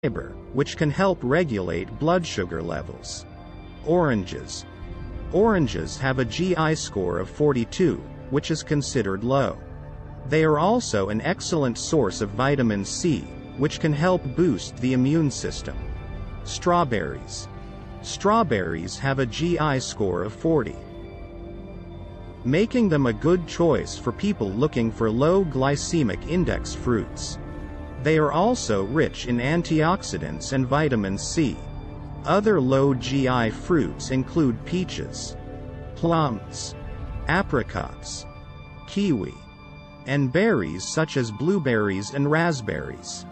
fiber, which can help regulate blood sugar levels. Oranges. Oranges have a GI score of 42, which is considered low. They are also an excellent source of vitamin C, which can help boost the immune system. Strawberries. Strawberries have a GI score of 40, making them a good choice for people looking for low glycemic index fruits. They are also rich in antioxidants and vitamin C. Other low GI fruits include peaches, plums, apricots, kiwi, and berries such as blueberries and raspberries.